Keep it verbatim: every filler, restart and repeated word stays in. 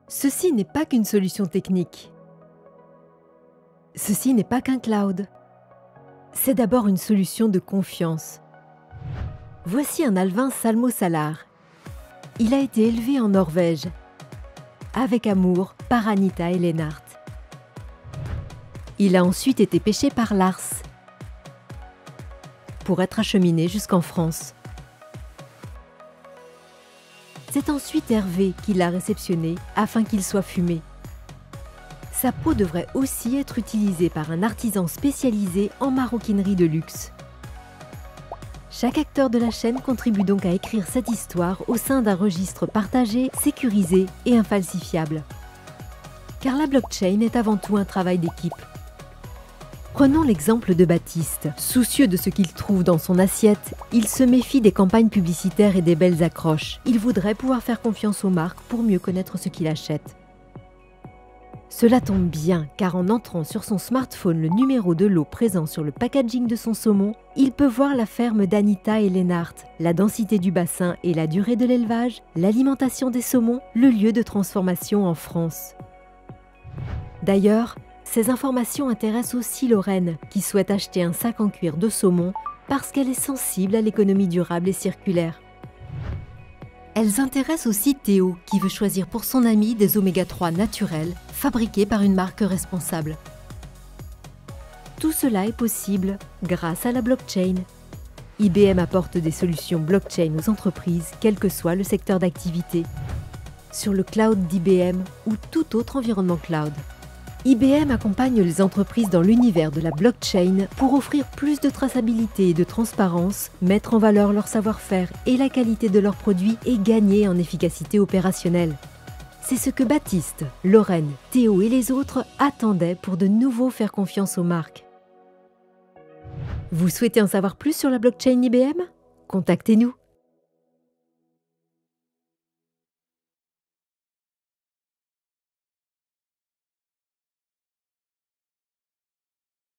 Ceci n'est pas qu'une solution technique. Ceci n'est pas qu'un cloud. C'est d'abord une solution de confiance. Voici un alevin Salmo Salar. Il a été élevé en Norvège, avec amour par Anita Ellenhardt. Il a ensuite été pêché par Lars, pour être acheminé jusqu'en France. C'est ensuite Hervé qui l'a réceptionné afin qu'il soit fumé. Sa peau devrait aussi être utilisée par un artisan spécialisé en maroquinerie de luxe. Chaque acteur de la chaîne contribue donc à écrire cette histoire au sein d'un registre partagé, sécurisé et infalsifiable. Car la blockchain est avant tout un travail d'équipe. Prenons l'exemple de Baptiste. Soucieux de ce qu'il trouve dans son assiette, il se méfie des campagnes publicitaires et des belles accroches. Il voudrait pouvoir faire confiance aux marques pour mieux connaître ce qu'il achète. Cela tombe bien, car en entrant sur son smartphone le numéro de lot présent sur le packaging de son saumon, il peut voir la ferme d'Anita Ellenhardt, la densité du bassin et la durée de l'élevage, l'alimentation des saumons, le lieu de transformation en France. D'ailleurs, ces informations intéressent aussi Lorraine, qui souhaite acheter un sac en cuir de saumon parce qu'elle est sensible à l'économie durable et circulaire. Elles intéressent aussi Théo, qui veut choisir pour son ami des oméga trois naturels, fabriqués par une marque responsable. Tout cela est possible grâce à la blockchain. I B M apporte des solutions blockchain aux entreprises, quel que soit le secteur d'activité, sur le cloud d'I B M ou tout autre environnement cloud. I B M accompagne les entreprises dans l'univers de la blockchain pour offrir plus de traçabilité et de transparence, mettre en valeur leur savoir-faire et la qualité de leurs produits et gagner en efficacité opérationnelle. C'est ce que Baptiste, Lorraine, Théo et les autres attendaient pour de nouveau faire confiance aux marques. Vous souhaitez en savoir plus sur la blockchain I B M? Contactez-nous.